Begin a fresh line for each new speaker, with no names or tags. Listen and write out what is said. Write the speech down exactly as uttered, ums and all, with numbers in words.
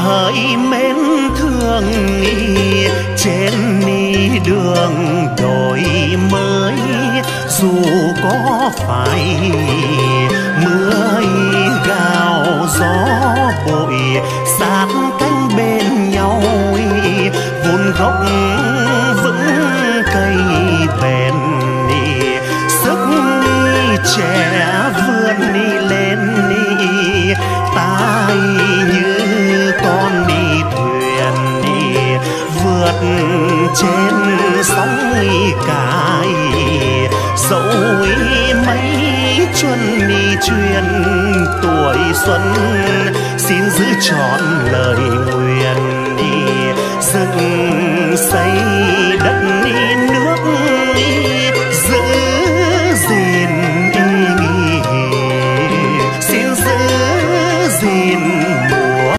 hỡi mến thương đi trên đi đường đổi mới, dù có phải mưa gào gió bụi sát cánh bên nhau, vun gốc vững cây bền đi, sức đi trẻ vươn đi lên đi, ta như con đi thuyền đi vượt trên sóng cài, dẫu mấy chuân đi truyền tuổi xuân, xin giữ trọn lời nguyện đi dựng xây